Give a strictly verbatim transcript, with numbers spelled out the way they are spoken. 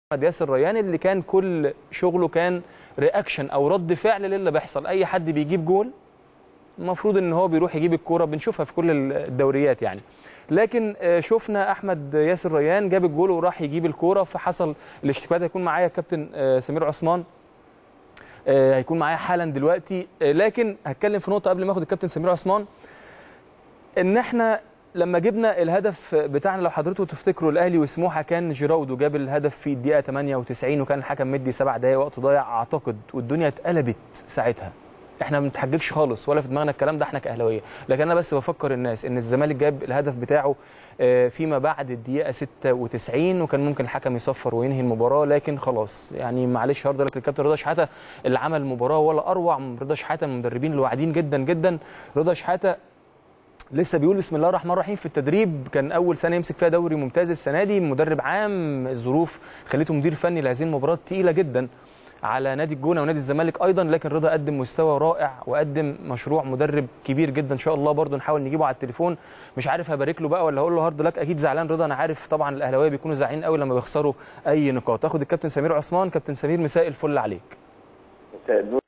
احمد ياسر ريان اللي كان كل شغله كان رياكشن او رد فعل للي بيحصل. اي حد بيجيب جول المفروض ان هو بيروح يجيب الكوره، بنشوفها في كل الدوريات يعني. لكن شفنا احمد ياسر ريان جاب الجول وراح يجيب الكوره، فحصل الاشتباكات. هيكون معايا الكابتن سمير عثمان، هيكون معايا حالا دلوقتي، لكن هتكلم في نقطه قبل ما اخد الكابتن سمير عثمان. ان احنا لما جبنا الهدف بتاعنا، لو حضرتك تفتكروا، الاهلي وسموحه، كان جيراودو جاب الهدف في الدقيقه ثمانية وتسعين وكان الحكم مدي سبع دقائق وقت ضايع اعتقد، والدنيا اتقلبت ساعتها. احنا ما بنتحججش خالص ولا في دماغنا الكلام ده، احنا كاهلاويه. لكن انا بس بفكر الناس ان الزمالك جاب الهدف بتاعه فيما بعد الدقيقه ستة وتسعين، وكان ممكن الحكم يصفر وينهي المباراه، لكن خلاص يعني معلش هارد لك الكابتن رضا شحاته اللي عمل المباراه ولا اروع من رضا شحاته، من المدربين الواعدين جدا جدا. رضا شحاته لسه بيقول بسم الله الرحمن الرحيم في التدريب، كان اول سنه يمسك فيها دوري ممتاز السنه دي، مدرب عام، الظروف خليته مدير فني لهذه المباراه تقيله جدا على نادي الجونه ونادي الزمالك ايضا. لكن رضا قدم مستوى رائع وقدم مشروع مدرب كبير جدا. ان شاء الله برضو نحاول نجيبه على التليفون، مش عارف هبارك له بقى ولا هقول له هارد لك. اكيد زعلان رضا، انا عارف طبعا الاهلاويه بيكونوا زعلانين قوي لما بيخسروا اي نقاط. اخد الكابتن سمير عثمان. كابتن سمير مساء الفل عليك. مساء النور.